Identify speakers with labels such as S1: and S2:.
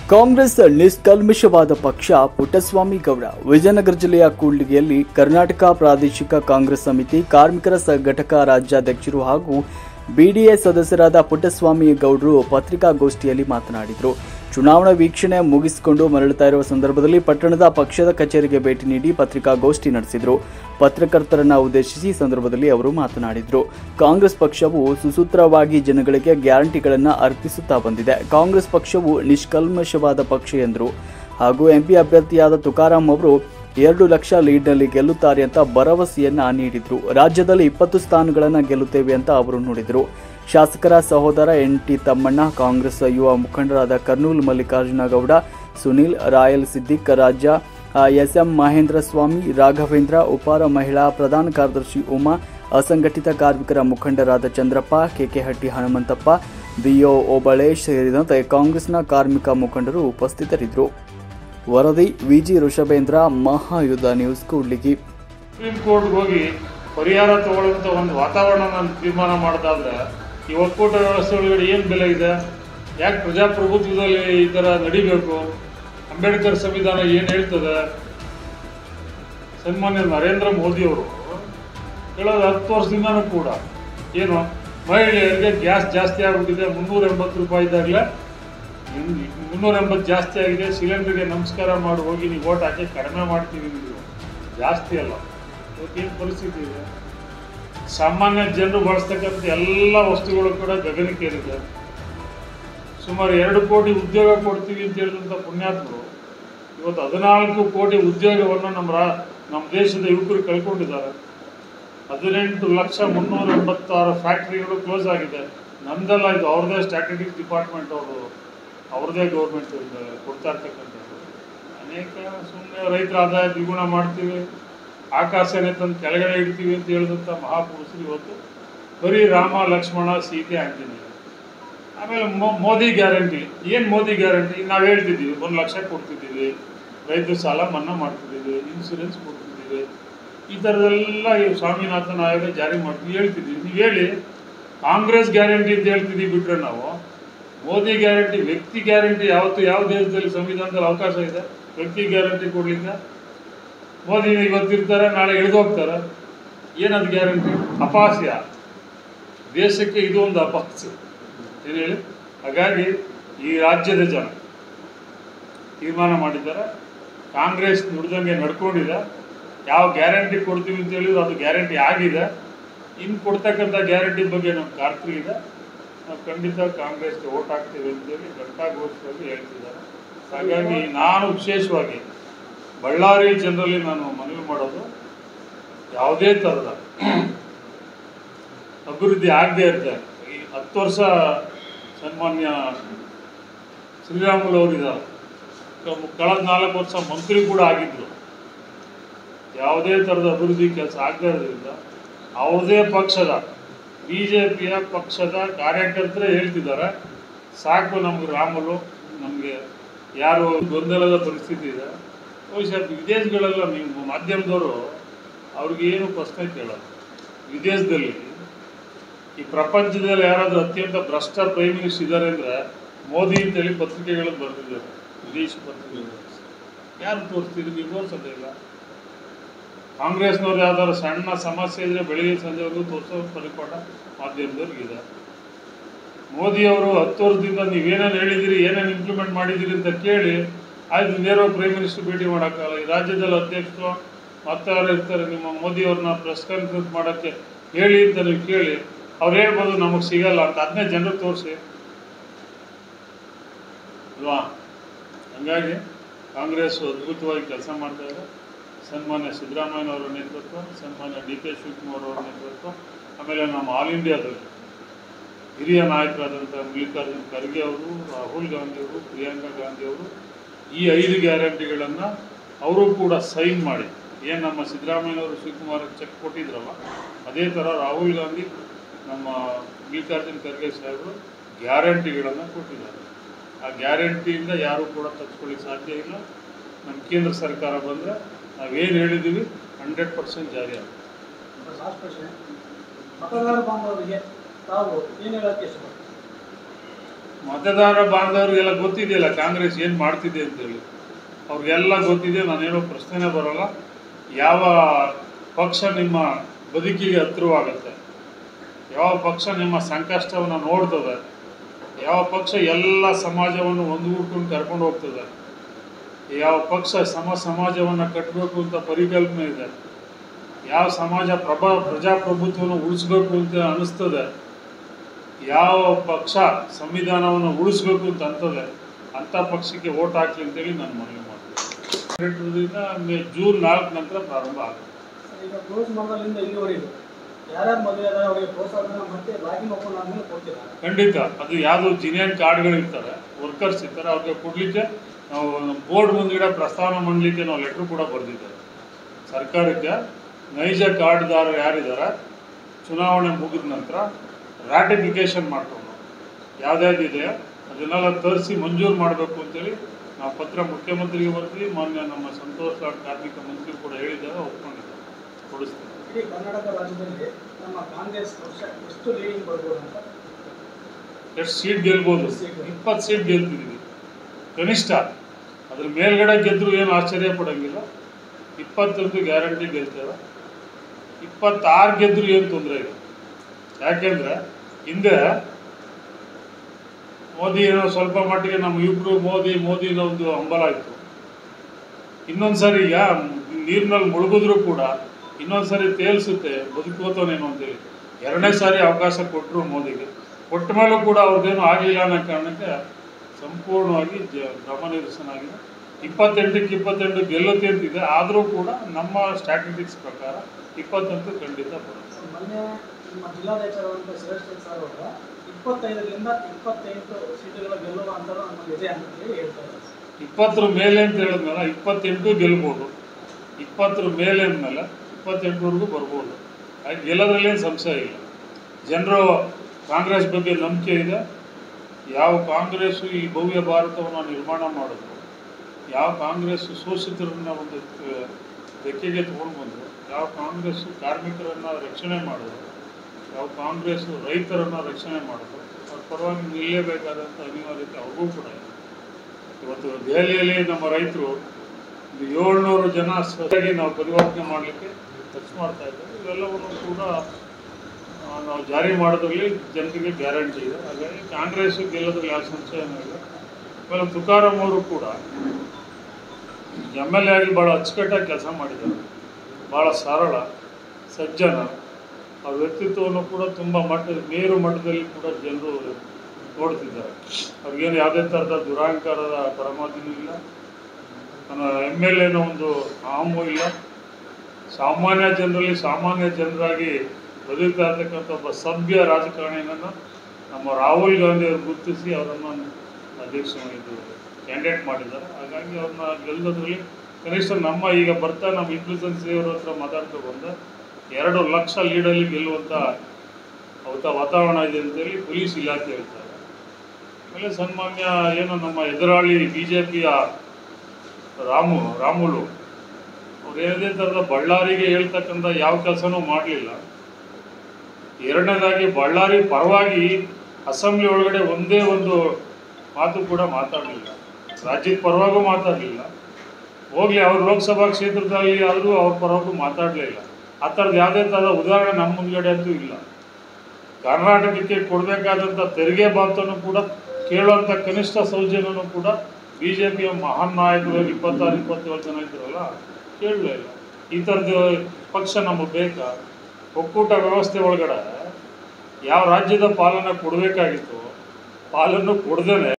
S1: ಕಾಂಗ್ರೆಸ್ ನಿಷ್ಕಲ್ಮಶವಾದ ಪಕ್ಷ. ಪುಟ್ಟಸ್ವಾಮಿ ಗೌಡ. ವಿಜಯನಗರ ಜಿಲ್ಲೆಯ ಕೂಡ್ಲಿಗಿಯಲ್ಲಿ ಕರ್ನಾಟಕ ಪ್ರಾದೇಶಿಕ ಕಾಂಗ್ರೆಸ್ ಸಮಿತಿ ಕಾರ್ಮಿಕರ ಘಟಕ ರಾಜ್ಯಾಧ್ಯಕ್ಷರು ಹಾಗೂ ಬಿಡಿಎ ಸದಸ್ಯರಾದ ಪುಟ್ಟಸ್ವಾಮಿ ಗೌಡರು ಪತ್ರಿಕಾಗೋಷ್ಠಿಯಲ್ಲಿ ಮಾತನಾಡಿದರು. ಚುನಾವಣಾ ವೀಕ್ಷಣೆ ಮುಗಿಸಿಕೊಂಡು ಮರಳುತ್ತಾ ಇರುವ ಸಂದರ್ಭದಲ್ಲಿ ಪಟ್ಟಣದ ಪಕ್ಷದ ಕಚೇರಿಗೆ ಭೇಟಿ ನೀಡಿ ಪತ್ರಿಕಾಗೋಷ್ಠಿ ನಡೆಸಿದರು. ಪತ್ರಕರ್ತರನ್ನು ಉದ್ದೇಶಿಸಿ ಸಂದರ್ಭದಲ್ಲಿ ಅವರು ಮಾತನಾಡಿದರು. ಕಾಂಗ್ರೆಸ್ ಪಕ್ಷವು ಸುಸೂತ್ರವಾಗಿ ಜನಗಳಿಗೆ ಗ್ಯಾರಂಟಿಗಳನ್ನು ಅರ್ಪಿಸುತ್ತಾ ಬಂದಿದೆ. ಕಾಂಗ್ರೆಸ್ ಪಕ್ಷವು ನಿಷ್ಕಲ್ಮಶವಾದ ಪಕ್ಷ ಎಂದರು. ಹಾಗೂ ಎಂಪಿ ಅಭ್ಯರ್ಥಿಯಾದ ತುಕಾರಾಂ ಅವರು 2 ಲಕ್ಷ ಲೀಡ್ನಲ್ಲಿ ಗೆಲ್ಲುತ್ತಾರೆ ಅಂತ ಭರವಸೆಯನ್ನ ನೀಡಿದ್ರು. ರಾಜ್ಯದಲ್ಲಿ 20 ಸ್ಥಾನಗಳನ್ನು ಗೆಲ್ಲುತ್ತೇವೆ ಅಂತ ಅವರು ನುಡಿದರು. ಶಾಸಕರ ಸಹೋದರ NT ತಮ್ಮಣ್ಣ, ಕಾಂಗ್ರೆಸ್ ಯುವ ಮುಖಂಡರಾದ ಕರ್ನೂಲ್ ಮಲ್ಲಿಕಾರ್ಜುನ ಗೌಡ, ಸುನಿಲ್, ರಾಯಲ್ ಸಿದ್ದಿಕ್, ರಾಜ್ಯ SM ಮಹೇಂದ್ರ ಸ್ವಾಮಿ, ರಾಘವೇಂದ್ರ, ಉಪಾರ ಮಹಿಳಾ ಪ್ರಧಾನ ಕಾರ್ಯದರ್ಶಿ ಉಮಾ, ಅಸಂಘಟಿತ ಕಾರ್ಮಿಕರ ಮುಖಂಡರಾದ ಚಂದ್ರಪ್ಪ, KKಹಟ್ಟಿ ಹನುಮಂತಪ್ಪ, BO ಓಬಳೇಶ್ ಸೇರಿದಂತೆ ಕಾಂಗ್ರೆಸ್ನ ಕಾರ್ಮಿಕ ಮುಖಂಡರು ಉಪಸ್ಥಿತರಿದ್ದರು. ವರದಿ VG Rishabhendra, Mahayuddha news, Kudligi.
S2: Supreme ಕೋರ್ಟ್ಗೆ ಹೋಗಿ ಪರಿಹಾರ ತಗೊಳ್ಳುವಂಥ ಒಂದು ವಾತಾವರಣ ತೀರ್ಮಾನ ಮಾಡೋದಾದ್ರೆ ಈ ಒಕ್ಕೂಟ ವ್ಯವಸ್ಥೆ ಒಳಗಡೆ ಏನು ಬೆಲೆ ಇದೆ? ಯಾಕೆ ಪ್ರಜಾಪ್ರಭುತ್ವದಲ್ಲಿ ಈ ಥರ ನಡಿಬೇಕು? ಅಂಬೇಡ್ಕರ್ ಸಂವಿಧಾನ ಏನು ಹೇಳ್ತದೆ? ಸನ್ಮಾನ್ಯ ನರೇಂದ್ರ ಮೋದಿಯವರು ಹೇಳೋದು 10 ವರ್ಷದಿಂದನೂ ಕೂಡ ಏನು ಮಹಿಳೆಯರಿಗೆ ಗ್ಯಾಸ್ ಜಾಸ್ತಿ ಆಗಿಬಿಟ್ಟಿದೆ, 380 ರೂಪಾಯಿ ಇದ್ದಾಗಲೇ 380 ಜಾಸ್ತಿ ಆಗಿದೆ. ಸಿಲಿಂಡರ್ಗೆ ನಮಸ್ಕಾರ ಮಾಡಿ ಹೋಗಿ ನೀವು ಓಟ್ ಹಾಕಿ ಕಡಿಮೆ ಮಾಡ್ತೀವಿ, ನೀವು ಜಾಸ್ತಿ ಅಲ್ಲ. ಏನು ಪರಿಸ್ಥಿತಿ ಇದೆ? ಸಾಮಾನ್ಯ ಜನರು ಬಳಸ್ತಕ್ಕಂಥ ಎಲ್ಲ ವಸ್ತುಗಳು ಕೂಡ ಗಗನಕ್ಕೇರಿದೆ. ಸುಮಾರು 2 ಕೋಟಿ ಉದ್ಯೋಗ ಕೊಡ್ತೀವಿ ಅಂತ ಹೇಳಿದಂಥ ಪುಣ್ಯಾತ್ಮರು ಇವತ್ತು 14 ಕೋಟಿ ಉದ್ಯೋಗವನ್ನು ನಮ್ಮ ದೇಶದ ಯುವಕರು ಕಳ್ಕೊಂಡಿದ್ದಾರೆ. 18,386 ಫ್ಯಾಕ್ಟ್ರಿಗಳು ಕ್ಲೋಸ್ ಆಗಿದೆ. ನಮ್ದೆಲ್ಲ ಇದು ಅವ್ರದ್ದೇ ಸ್ಟ್ಯಾಟಿಸ್ಟಿಕ್ಸ್ ಡಿಪಾರ್ಟ್ಮೆಂಟ್ ಅವ್ರದ್ದೇ ಗೌರ್ಮೆಂಟ್ ಕೊಡ್ತಾ ಇರ್ತಕ್ಕಂಥದ್ದು. ಅನೇಕ ಸುಮ್ಮನೆ ರೈತರ ಆದಾಯ ದ್ವಿಗುಣ ಮಾಡ್ತೀವಿ, ಆಕಾಶನೇ ತಂದು ಕೆಳಗಡೆ ಇಡ್ತೀವಿ ಅಂತ ಹೇಳಿದಂಥ ಮಹಾಪುರುಷರು ಇವತ್ತು ಬರೀ ರಾಮ, ಲಕ್ಷ್ಮಣ, ಸೀತೆ, ಆಂಜನೇಯ. ಆಮೇಲೆ ಮೋದಿ ಗ್ಯಾರಂಟಿ. ಏನು ಮೋದಿ ಗ್ಯಾರಂಟಿ? ನಾವು ಹೇಳ್ತಿದ್ದೀವಿ 1 ಲಕ್ಷ ಕೊಡ್ತಿದ್ದೀವಿ, ರೈತರ ಸಾಲ ಮನ್ನಾ ಮಾಡ್ತಿದ್ದೀವಿ, ಇನ್ಶೂರೆನ್ಸ್ ಕೊಡ್ತಿದ್ದೀವಿ, ಈ ಥರದೆಲ್ಲ ಸ್ವಾಮಿನಾಥನ್ ಆಯೋಗ ಜಾರಿ ಮಾಡ್ತೀವಿ ಹೇಳ್ತಿದ್ದೀವಿ. ನೀವು ಹೇಳಿ, ಕಾಂಗ್ರೆಸ್ ಗ್ಯಾರಂಟಿ ಅಂತ ಹೇಳ್ತಿದ್ದೀವಿ ಬಿಟ್ಟರೆ ನಾವು ಮೋದಿ ಗ್ಯಾರಂಟಿ, ವ್ಯಕ್ತಿ ಗ್ಯಾರಂಟಿ ಯಾವತ್ತು ಯಾವ ದೇಶದಲ್ಲಿ ಸಂವಿಧಾನದಲ್ಲಿ ಅವಕಾಶ ಇದೆ ವ್ಯಕ್ತಿ ಗ್ಯಾರಂಟಿ ಕೊಡ್ಲಿಕ್ಕೆ? ಮೋದಿ ಇವತ್ತಿರ್ತಾರೆ, ನಾಳೆ ಇಳಿದೋಗ್ತಾರೆ. ಏನದು ಗ್ಯಾರಂಟಿ? ಅಪಹಾಸ್ಯ. ದೇಶಕ್ಕೆ ಇದು ಒಂದು ಅಪಹಾಸ್ಯ. ಏನು ಹೇಳಿ? ಹಾಗಾಗಿ ಈ ರಾಜ್ಯದ ಜನ ತೀರ್ಮಾನ ಮಾಡಿದ್ದಾರೆ. ಕಾಂಗ್ರೆಸ್ ನುಡಿದಂಗೆ ನಡ್ಕೊಂಡಿದೆ. ಯಾವ ಗ್ಯಾರಂಟಿ ಕೊಡ್ತೀವಿ ಅಂತ ಹೇಳಿದ್ರು ಅದು ಗ್ಯಾರಂಟಿ ಆಗಿದೆ. ಇನ್ನು ಕೊಡ್ತಕ್ಕಂಥ ಗ್ಯಾರಂಟಿ ಬಗ್ಗೆ ನಮ್ಗೆ ಖಾತ್ರಿ ಇದೆ. ನಾವು ಖಂಡಿತ ಕಾಂಗ್ರೆಸ್ಗೆ ಓಟ್ ಹಾಕ್ತೀವಿ ಅಂತೇಳಿ ಘಂಟಾಘೋಷವಾಗಿ ಹೇಳ್ತಿದ್ದಾರೆ. ಹಾಗಾಗಿ ನಾನು ವಿಶೇಷವಾಗಿ ಬಳ್ಳಾರಿ ಜನರಲ್ಲಿ ನಾನು ಮನವಿ ಮಾಡೋದು, ಯಾವುದೇ ಥರದ ಅಭಿವೃದ್ಧಿ ಆಗದೆ ಇರ್ತಾರೆ. ಈ 10 ವರ್ಷ ಸನ್ಮಾನ್ಯ ಶ್ರೀರಾಮುಲು ಅವರಿದ್ದಾರೆ, ಕಳೆದ 4 ವರ್ಷ ಮಂತ್ರಿ ಕೂಡ ಆಗಿದ್ದರು. ಯಾವುದೇ ಥರದ ಅಭಿವೃದ್ಧಿ ಕೆಲಸ ಆಗದೇ ಇರೋದ್ರಿಂದ ಅವ್ರದೇ ಪಕ್ಷದ BJPಯ ಪಕ್ಷದ ಕಾರ್ಯಕರ್ತರೇ ಹೇಳ್ತಿದ್ದಾರೆ, ಸಾಕು ನಮ್ಗೆ ರಾಮುಲು, ನಮಗೆ ಯಾರು ಗೊಂದಲದ ಪರಿಸ್ಥಿತಿ ಇದೆ. ಬಹುಶಃ ವಿದೇಶಗಳೆಲ್ಲ ನೀವು ಮಾಧ್ಯಮದವರು ಅವ್ರಿಗೇನು ಪ್ರಶ್ನೆ ಕೇಳೋದು. ವಿದೇಶದಲ್ಲಿ ಈ ಪ್ರಪಂಚದಲ್ಲಿ ಯಾರಾದರೂ ಅತ್ಯಂತ ಭ್ರಷ್ಟ ಪ್ರೈಮ್ ಮಿನಿಸ್ಟರ್ ಇದ್ದಾರೆ ಅಂದರೆ ಮೋದಿ ಅಂತೇಳಿ ಪತ್ರಿಕೆಗಳು ಬರೆದಿದ್ದಾರೆ, ವಿದೇಶಿ ಪತ್ರಿಕೆಗಳು. ಯಾರು ತೋರಿಸ್ತೀರಿ? ನೀವು ತೋರಿಸೋದೇ ಇಲ್ಲ. ಕಾಂಗ್ರೆಸ್ನವ್ರು ಯಾವ್ದಾದ್ರು ಸಣ್ಣ ಸಮಸ್ಯೆ ಇದ್ದರೆ ಬೆಳಿಗ್ಗೆ ಸಂಜೆವರೆಗೂ ತೋರಿಸೋ ಪರಿಪಾಠ ಮಾಧ್ಯಮದವ್ರಿಗಿದೆ. ಮೋದಿಯವರು 10 ವರ್ಷದಿಂದ ನೀವೇನೇನು ಹೇಳಿದಿರಿ, ಏನೇನು ಇಂಪ್ಲಿಮೆಂಟ್ ಮಾಡಿದ್ದೀರಿ ಅಂತ ಕೇಳಿ ಆಯ್ತು, ನೇರವಾಗಿ ಪ್ರೈಮ್ ಮಿನಿಸ್ಟರ್ ಭೇಟಿ ಮಾಡೋಕ್ಕಾಗಲ್ಲ. ಈ ರಾಜ್ಯದಲ್ಲಿ ಅಧ್ಯಕ್ಷರು ಮತ್ತಾರು ಇರ್ತಾರೆ, ನಿಮ್ಮ ಮೋದಿಯವ್ರನ್ನ ಪ್ರೆಸ್ ಕಾನ್ಫರೆನ್ಸ್ ಮಾಡೋಕ್ಕೆ ಹೇಳಿ ಅಂತ ನೀವು ಕೇಳಿ ಅವ್ರು ಹೇಳ್ಬೋದು ನಮಗೆ ಸಿಗಲ್ಲ ಅಂತ. ಅದನ್ನೇ ಜನರು ತೋರಿಸಿ ಅಲ್ವಾ? ಹಾಗಾಗಿ ಕಾಂಗ್ರೆಸ್ ಅದ್ಭುತವಾಗಿ ಕೆಲಸ ಮಾಡ್ತಾಯಿದೆ. ಸನ್ಮಾನ್ಯ ಸಿದ್ದರಾಮಯ್ಯನವರ ನೇತೃತ್ವ, ಸನ್ಮಾನ್ಯ DK ಶಿವಕುಮಾರ್ ಅವರ ನೇತೃತ್ವ, ಆಮೇಲೆ ನಮ್ಮ ಆಲ್ ಇಂಡಿಯಾದಲ್ಲಿ ಹಿರಿಯ ನಾಯಕರಾದಂಥ ಮಲ್ಲಿಕಾರ್ಜುನ್ ಖರ್ಗೆ ಅವರು, ರಾಹುಲ್ ಗಾಂಧಿ ಅವರು, ಪ್ರಿಯಾಂಕಾ ಗಾಂಧಿ ಅವರು ಈ 5 ಗ್ಯಾರಂಟಿಗಳನ್ನು ಅವರು ಕೂಡ ಸೈನ್ ಮಾಡಿ, ಏನು ನಮ್ಮ ಸಿದ್ದರಾಮಯ್ಯನವರು ಶಿವಕುಮಾರ್ಗೆ ಚೆಕ್ ಕೊಟ್ಟಿದ್ರಲ್ಲ, ಅದೇ ಥರ ರಾಹುಲ್ ಗಾಂಧಿ, ನಮ್ಮ ಮಲ್ಲಿಕಾರ್ಜುನ್ ಖರ್ಗೆ ಸಾಹೇಬರು ಗ್ಯಾರಂಟಿಗಳನ್ನು ಕೊಟ್ಟಿದ್ದಾರೆ. ಆ ಗ್ಯಾರಂಟಿಯಿಂದ ಯಾರೂ ಕೂಡ ತಪ್ಪಿಸ್ಕೊಳ್ಳಿಕ್ಕೆ ಸಾಧ್ಯ ಇಲ್ಲ. ನಮ್ಮ ಕೇಂದ್ರ ಸರ್ಕಾರ ಬಂದರೆ ನಾವೇನು ಹೇಳಿದ್ದೀವಿ 100% ಜಾರಿ ಆಗುತ್ತೆ.
S3: ಮತದಾರ ಬಾಂಧವರಿಗೆ ತಾವು ಏನು ಹೇಳೋಕ್ಕೆ ಇಷ್ಟಪಡ್ತೀವಿ?
S2: ಮತದಾರ ಬಾಂಧವರಿಗೆಲ್ಲ ಗೊತ್ತಿದೆಯಲ್ಲ ಕಾಂಗ್ರೆಸ್ ಏನು ಮಾಡ್ತಿದೆ ಅಂತೇಳಿ, ಅವ್ರಿಗೆಲ್ಲ ಗೊತ್ತಿದೆ. ನಾನೇನೋ ಪ್ರಶ್ನೆನೇ ಬರೋಲ್ಲ. ಯಾವ ಪಕ್ಷ ನಿಮ್ಮ ಬದುಕಿಗೆ ಹತ್ತಿರವಾಗುತ್ತೆ, ಯಾವ ಪಕ್ಷ ನಿಮ್ಮ ಸಂಕಷ್ಟವನ್ನು ನೋಡ್ತದೆ, ಯಾವ ಪಕ್ಷ ಎಲ್ಲ ಸಮಾಜವನ್ನು ಒಂದುಗೂಡ್ಕೊಂಡು ಕರ್ಕೊಂಡು ಹೋಗ್ತದೆ, ಯಾವ ಪಕ್ಷ ಸಮಾಜವನ್ನು ಕಟ್ಟಬೇಕು ಅಂತ ಪರಿಕಲ್ಪನೆ ಇದೆ, ಯಾವ ಸಮಾಜ ಪ್ರಜಾಪ್ರಭುತ್ವವನ್ನು ಉಳಿಸ್ಬೇಕು ಅಂತ ಅನ್ನಿಸ್ತದೆ, ಯಾವ ಪಕ್ಷ ಸಂವಿಧಾನವನ್ನು ಉಳಿಸ್ಬೇಕು ಅಂತ ಅಂತದೆ, ಅಂಥ ಪಕ್ಷಕ್ಕೆ ವೋಟ್ ಹಾಕಲಿ ಅಂತೇಳಿ ನಾನು ಮನವಿ ಮಾಡ್ತೀನಿ. ಜೂನ್ 4 ನಂತರ ಪ್ರಾರಂಭ ಆಗುತ್ತೆ.
S3: ಈಗ ಕ್ಲೋಸ್ ಮಾಡೋದ್ರಿಂದ ಇಲ್ಲಿವರೆಗೂ ಯಾರ್ಯಾರು ಮದುವೆ ಆದ್ರೆ ಅವರಿಗೆ ಪ್ರೋತ್ಸಾಹ ಮತ್ತೆ ಲಾಗಿನ್ ಓಪನ್ ಆದ್ಮೇಲೆ ಕೊಡ್ತೀರಾ?
S2: ಖಂಡಿತ. ಅದು ಯಾವುದು ಜಿನಿಯನ್ ಕಾರ್ಡ್ಗಳಿರ್ತಾರೆ, ವರ್ಕರ್ಸ್ ಇರ್ತಾರೆ, ಅವ್ರಿಗೆ ಕೊಡಲಿಕ್ಕೆ ನಾವು ಬೋರ್ಡ್ ಮುಂದ್ಗಡೆ ಪ್ರಸ್ತಾವನೆ ಮಾಡಲಿಕ್ಕೆ ನಾವು ಲೆಟ್ರ್ ಕೂಡ ಬರೆದಿದ್ದೇವೆ ಸರ್ಕಾರಕ್ಕೆ. ನೈಜ ಕಾರ್ಡ್ದಾರರು ಯಾರಿದ್ದಾರೆ ಚುನಾವಣೆ ಮುಗಿದ ನಂತರ ರಾಟಿಫಿಕೇಶನ್ ಮಾಡ್ಕೊಂಡು ಯಾವುದ್ಯಾವುದಿದೆ ಅದನ್ನೆಲ್ಲ ತರಿಸಿ ಮಂಜೂರು ಮಾಡಬೇಕು ಅಂತೇಳಿ ನಾವು ಪತ್ರ ಮುಖ್ಯಮಂತ್ರಿಗೆ ಬರ್ತೀವಿ. ಮಾನ್ಯ ನಮ್ಮ ಸಂತೋಷ್ ಲಾಡ್ ಕಾರ್ಮಿಕ ಮಂತ್ರಿ ಕೂಡ ಹೇಳಿದ್ದಾರೆ, ಒಪ್ಕೊಂಡಿದ್ದಾರೆ, ಕೊಡಿಸ್ತೀವಿ.
S3: ಇಡೀ ಕರ್ನಾಟಕ ರಾಜ್ಯದಲ್ಲಿ ನಮ್ಮ ಕಾಂಗ್ರೆಸ್ ಪಕ್ಷ ಎಷ್ಟು ಲೀಡಿಂಗ್ ಬರ್ಬೋದು ಅಂತ?
S2: ಎಷ್ಟು ಸೀಟ್ ಗೆಲ್ಬೋದು? 20 ಸೀಟ್ ಗೆಲ್ತಿದ್ದೀವಿ ಕನಿಷ್ಠ. ಅದ್ರ ಮೇಲ್ಗಡೆ ಗೆದ್ದರೂ ಏನು ಆಶ್ಚರ್ಯ ಪಡೋಂಗಿಲ್ಲ. 20 ಗ್ಯಾರಂಟಿ ಗೆಲ್ತೇವೆ. 26 ಗೆದ್ದರೂ ಏನು ತೊಂದರೆ ಇಲ್ಲ. ಯಾಕೆಂದರೆ ಹಿಂದೆ ಮೋದಿ ಏನೋ ಸ್ವಲ್ಪ ಮಟ್ಟಿಗೆ ನಮ್ಮ ಯುವಕರು ಮೋದಿನ ಒಂದು ಹಂಬಲ ಇತ್ತು. ಇನ್ನೊಂದು ಸಾರಿ ಈಗ ನೀರಿನಲ್ಲಿ ಮುಳುಗಿದ್ರು ಕೂಡ ಇನ್ನೊಂದು ಸಾರಿ ತೇಲ್ಸುತ್ತೆ ಬದುಕೋತವನೇನು ಅಂತೇಳಿ 2ನೇ ಸಾರಿ ಅವಕಾಶ ಕೊಟ್ಟರು ಮೋದಿಗೆ. ಕೊಟ್ಟ ಮೇಲೂ ಕೂಡ ಅವ್ರದ್ದೇನೂ ಆಗಲಿಲ್ಲ ಅನ್ನೋ ಕಾರಣಕ್ಕೆ ಸಂಪೂರ್ಣವಾಗಿ ಕ್ರಮ ನಿರಸನಾಗಿದೆ. 28ಕ್ಕೆ 28 ಗೆಲ್ಲುತ್ತೆ ಅಂತಿದೆ. ಆದರೂ ಕೂಡ ನಮ್ಮ ಸ್ಟ್ಯಾಟಿಸ್ಟಿಕ್ಸ್ ಪ್ರಕಾರ 20 ಖಂಡಿತ ಬರುತ್ತೆ.
S3: ಮೊನ್ನೆ ನಮ್ಮ ಜಿಲ್ಲಾಧ್ಯಕ್ಷರಾದಂಥ ಶ್ರೇಷ್ಠ ಸರ್ ಅವರು 25ರಿಂದ 28 ಸೀಟುಗಳ ಗೆಲ್ಲುವ ಅಂತ ನಮ್ಮಲ್ಲಿ ಇದೆ ಅಂತ ಹೇಳಿ ಹೇಳ್ತಾರೆ.
S2: 20 ಮೇಲೆ ಅಂತ ಹೇಳಿದ್ಮೇಲೆ 28 ಗೆಲ್ಬೋದು. 20 ಮೇಲೆ ಅಂದಮೇಲೆ 28ವರೆಗೂ ಬರ್ಬೋದು. ಹಾಗೆ ಗೆಲ್ಲೋದ್ರಲ್ಲೇನು ಸಂಶಯ ಇಲ್ಲ. ಜನರು ಕಾಂಗ್ರೆಸ್ ಬಗ್ಗೆ ನಂಬಿಕೆ ಇದೆ. ಯಾವ ಕಾಂಗ್ರೆಸ್ಸು ಈ ಭವ್ಯ ಭಾರತವನ್ನು ನಿರ್ಮಾಣ ಮಾಡೋದು, ಯಾವ ಕಾಂಗ್ರೆಸ್ಸು ಶೋಷಿತರನ್ನು ಒಂದು ಬೆಕ್ಕೆಗೆ ತೊಗೊಂಡು ಬಂದು, ಯಾವ ಕಾಂಗ್ರೆಸ್ಸು ಕಾರ್ಮಿಕರನ್ನು ರಕ್ಷಣೆ ಮಾಡೋದು, ಯಾವ ಕಾಂಗ್ರೆಸ್ಸು ರೈತರನ್ನು ರಕ್ಷಣೆ ಮಾಡೋದು, ಅವ್ರ ಪರವಾಗಿ ನಿಲ್ಲಲೇಬೇಕಾದಂಥ ಅನಿವಾರ್ಯತೆ ಅವ್ರಿಗೂ ಕೂಡ ಇದೆ. ಇವತ್ತು ದೆಹಲಿಯಲ್ಲಿ ನಮ್ಮ ರೈತರು 700 ಜನ ಸರಿಯಾಗಿ ನಾವು ಪರಿವರ್ತನೆ ಮಾಡಲಿಕ್ಕೆ ಖರ್ಚು ಮಾಡ್ತಾ ಇದ್ದಾರೆ. ಇವೆಲ್ಲವನ್ನು ಕೂಡ ನಾವು ಜಾರಿ ಮಾಡೋದ್ರಲ್ಲಿ ಜನರಿಗೆ ಗ್ಯಾರಂಟಿ ಇದೆ. ಹಾಗಾಗಿ ಕಾಂಗ್ರೆಸ್ಸು ಗೆಲ್ಲೋದ್ರಲ್ಲಿ ಯಾವ ಸಂಶಯನೂ ಇಲ್ಲ. ಆಮೇಲೆ ತುಕಾರಾಮ್ ಅವರು ಕೂಡ MLA ಆಗಿ ಭಾಳ ಅಚ್ಚುಕಟ್ಟಾಗಿ ಕೆಲಸ ಮಾಡಿದ್ದಾರೆ. ಭಾಳ ಸರಳ, ಸಜ್ಜನ. ಅವ್ರ ವ್ಯಕ್ತಿತ್ವವನ್ನು ಕೂಡ ತುಂಬ ಮೇರು ಮಟ್ಟದಲ್ಲಿ ಕೂಡ ಜನರು ನೋಡ್ತಿದ್ದಾರೆ. ಅವ್ರಿಗೇನು ಯಾವುದೇ ಥರದ ದುರಹಂಕಾರದ ಪರಮಾದಿನೂ ಇಲ್ಲ, MLA ಒಂದು ಹಾಮೂ ಇಲ್ಲ. ಸಾಮಾನ್ಯ ಜನರಲ್ಲಿ ಸಾಮಾನ್ಯ ಜನರಾಗಿ ಬದುಕ್ತಾ ಇರ್ತಕ್ಕಂಥ ಒಬ್ಬ ಸಭ್ಯ ರಾಜಕಾರಣಿಯನ್ನು ನಮ್ಮ ರಾಹುಲ್ ಗಾಂಧಿ ಅವರು ಗುರುತಿಸಿ ಅವರನ್ನು ಅಧ್ಯಕ್ಷ ಕ್ಯಾಂಡಿಡೇಟ್ ಮಾಡಿದ್ದಾರೆ. ಹಾಗಾಗಿ ಅವ್ರನ್ನ ಗೆಲ್ಲೋದ್ರಲ್ಲಿ ಕನಿಷ್ಠ ನಮ್ಮ ಈಗ ನಮ್ಮ ಇಂಟೆಲಿಜೆನ್ಸಿಯವ್ರ ಹತ್ರ ಮಾತಾಡ್ತಾ ಬಂದ 2 ಲಕ್ಷ ಲೀಡಲ್ಲಿ ಗೆಲ್ಲುವಂಥ ವಾತಾವರಣ ಇದೆ ಅಂತೇಳಿ ಪೊಲೀಸ್ ಇಲಾಖೆ ಹೇಳ್ತಾರೆ. ಆಮೇಲೆ ಸನ್ಮಾನ್ಯ ಏನು ನಮ್ಮ ಎದುರಾಳಿ BJPಯ ರಾಮುಲು ಅವ್ರು ಯಾವುದೇ ಥರದ ಬಳ್ಳಾರಿಗೆ ಹೇಳ್ತಕ್ಕಂಥ ಯಾವ ಕೆಲಸನೂ ಮಾಡಲಿಲ್ಲ. 2ನೇದಾಗಿ ಬಳ್ಳಾರಿ ಪರವಾಗಿ ಅಸೆಂಬ್ಲಿ ಒಳಗಡೆ ಒಂದೇ ಒಂದು ಮಾತು ಕೂಡ ಮಾತಾಡಲಿಲ್ಲ. ರಾಜ್ಯದ ಪರವಾಗೂ ಮಾತಾಡಲಿಲ್ಲ. ಹೋಗಲಿ ಅವ್ರ ಲೋಕಸಭಾ ಕ್ಷೇತ್ರದಲ್ಲಿ ಆದರೂ ಅವ್ರ ಪರವಾಗೂ ಮಾತಾಡಲಿಲ್ಲ. ಆ ಥರದ್ದು ಯಾವುದೇ ಥರದ ಉದಾಹರಣೆ ನಮ್ಮ ಮುಂದ್ಗಡೆ ಅಂತೂ ಇಲ್ಲ. ಕರ್ನಾಟಕಕ್ಕೆ ಕೊಡಬೇಕಾದಂಥ ತೆರಿಗೆ ಬಾತನ್ನು ಕೂಡ ಕೇಳುವಂಥ ಕನಿಷ್ಠ ಸೌಜನ್ಯನೂ ಕೂಡ BJPಯ ಮಹಾನ್ ನಾಯಕರು 26-27 ಜನ ಇದ್ರಲ್ಲ ಕೇಳಲೇ ಇಲ್ಲ. ಈ ಥರದ ಪಕ್ಷ ನಮಗೆ ಬೇಕಾ? ಒಕ್ಕೂಟ ವ್ಯವಸ್ಥೆ ಒಳಗಡೆ ಯಾವ ರಾಜ್ಯದ ಪಾಲನ್ನು ಕೊಡಬೇಕಾಗಿತ್ತು ಪಾಲನ್ನು ಕೊಡ್ದೇನೆ